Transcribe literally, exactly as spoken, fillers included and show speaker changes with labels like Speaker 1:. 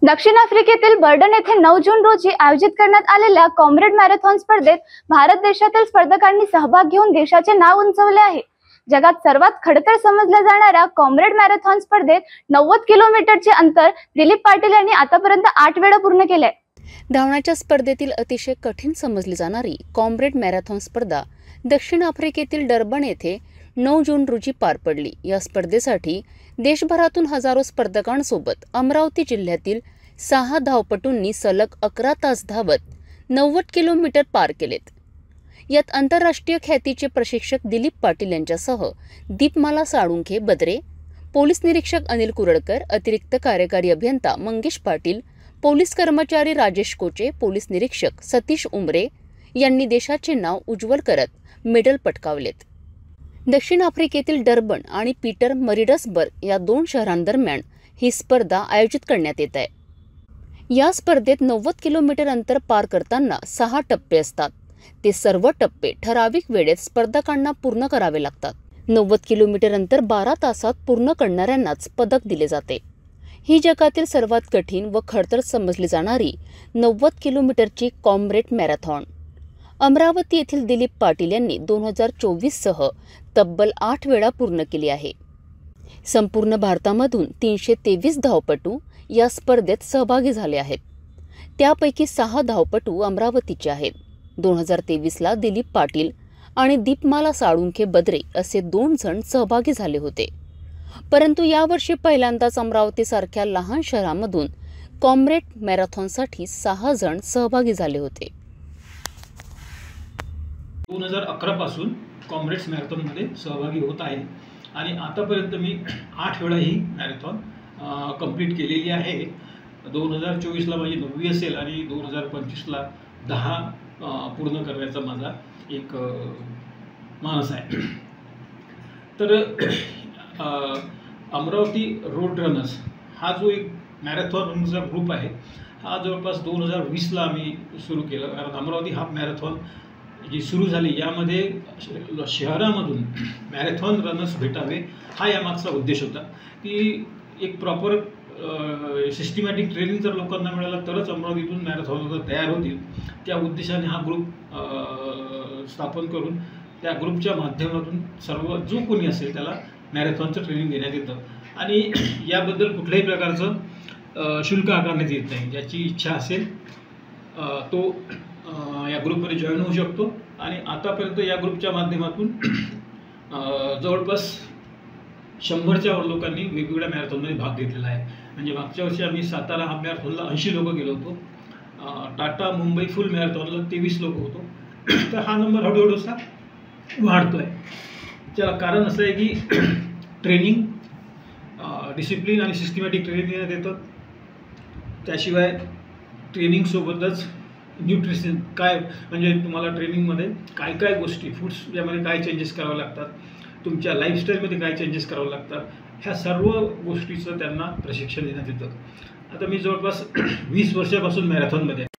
Speaker 1: दक्षिण आफ्रिकेतील बर्डन येथे नऊ जून रोजी आयोजित करण्यात आलेल्या कॉम्रेड मॅरेथॉन स्पर्धेत भारत देशातील स्पर्धकांनी सहभाग घेऊन देशाचे नाव उंचावले आहे। जगात सर्वात खडतर समजल्या जाणाऱ्या कॉम्रेड मॅरेथॉन स्पर्धेत नव्वद किलोमीटरचे अंतर दिलीप पाटील यांनी आतापर्यंत आठ वेळा पूर्ण केले।
Speaker 2: धावण्याच्या स्पर्धेतील अतिशय कठीण समजली जाणारी कॉम्रेड मॅरेथॉन स्पर्धा दक्षिण आफ्रिकेतील डर्बन येथे नऊ जून रोजी पार पडली। या स्पर्धेसाठी देशभरातून हजारो स्पर्धकांसोबत अमरावती जिल्ह्यातील सहा धावपटूंनी सलग अकरा तास धावत नव्वद किलोमीटर पार केलेत। यात आंतरराष्ट्रीय ख्यातीचे प्रशिक्षक दिलीप पाटील यांच्यासह दीपमाला साळुंखे बद्रे, पोलीस निरीक्षक अनिल कुरळकर, अतिरिक्त कार्यकारी अभियंता मंगेश पाटील, पोलीस कर्मचारी राजेश कोचे, पोलीस निरीक्षक सतीश उमरे यांनी देशाचे नाव उज्ज्वल करत मेडल पटकावलेत। दक्षिण आफ्रिकेतील डर्बन आणि पीटर मरिडसबर्ग या दोन शहरांदरम्यान ही स्पर्धा आयोजित करण्यात येत आहे। या स्पर्धेत नव्वद किलोमीटर अंतर पार करताना सहा टप्पे असतात। ते सर्व टप्पे ठराविक वेळेत स्पर्धकांना पूर्ण करावे लागतात। नव्वद किलोमीटर अंतर बारा तासात पूर्ण करणाऱ्यांनाच पदक दिले जाते। ही जगातील सर्वात कठीण व खडतर समजली जाणारी नव्वद किलोमीटरची कॉम्रेड मॅरेथॉन अमरावती येथील दिलीप पाटील यांनी दोन हजार चोवीस सह तब्बल आठ वेळा पूर्ण केली आहे। संपूर्ण भारतामधून तीनशे तेवीस धावपटू या स्पर्धेत सहभागी झाले आहेत। त्यापैकी सहा धावपटू अमरावतीचे आहेत। दोन हजार तेवीसला दिलीप पाटील आणि दीपमाला साळुंखे बद्रे असे दोन जण सहभागी झाले होते, परंतु यावर्षी पहिल्यांदाच अमरावतीसारख्या लहान शहरामधून कॉम्रेड मॅरेथॉनसाठी सहा जण सहभागी झाले होते।
Speaker 3: दोन हजार अकरा पासून कॉम्रेड्स मॅरेथॉनमध्ये सहभागी होत आहे आणि आतापर्यंत मी आठ वेळा ही मॅरेथॉन कंप्लीट केलेली आहे। दोन हजार चोवीसला माझी नववी असेल आणि दोन हजार पंचवीसला दहा पूर्ण करण्याचा माझा एक मानस आहे। तर अमरावती रोड रनर्स हा जो एक मॅरेथॉन रनर्सचा ग्रुप आहे हा जवळपास दोन हजार वीसला आम्ही सुरू केलं, कारण अमरावती हाफ मॅरेथॉन जी सुरू झाली यामध्ये शहरामधून मॅरेथॉन रनर्स भेटावे हा यामागचा उद्देश होता की एक प्रॉपर सिस्टमॅटिक ट्रेनिंग जर लोकांना मिळाला तरच अमरावतीतून मॅरेथॉन तयार होतील। त्या उद्देशाने हा ग्रुप स्थापन करून त्या ग्रुपच्या माध्यमातून सर्व जो कोणी असेल त्याला मॅरेथॉनचं ट्रेनिंग देण्यात येतं आणि याबद्दल कुठल्याही प्रकारचं शुल्क आकारण्यात येत नाही। ज्याची इच्छा असेल तो या ग्रुपमध्ये जॉईन होऊ शकतो आणि आतापर्यंत या ग्रुपच्या माध्यमातून जवळपास शंभरच्या वर लोकांनी वेगवेगळ्या मॅरेथॉनमध्ये भाग घेतलेला आहे। म्हणजे मागच्या वर्षी आम्ही सातारा हाफ मॅरेथॉनला ऐंशी लोक गेलो होतो, टाटा मुंबई फुल मॅरेथॉनला तेवीस लोक होतो। तर हा नंबर हळूहळू असा वाढतो आहे। त्याला कारण असं आहे की ट्रेनिंग, डिसिप्लिन आणि सिस्टमॅटिक ट्रेनिंग देण्यात येतं। त्याशिवाय ट्रेनिंगसोबतच न्यूट्रिशन काय म्हणजे तुम्हाला ट्रेनिंगमध्ये काय काय गोष्टी फूड्स यामध्ये काय चेंजेस करावे लागतात, तुमच्या लाईफस्टाईलमध्ये काय चेंजेस करावे लागतात, ह्या सर्व गोष्टीचं त्यांना प्रशिक्षण देण्यात येतं। आता मी जवळपास वीस वर्षापासून मॅरेथॉनमध्ये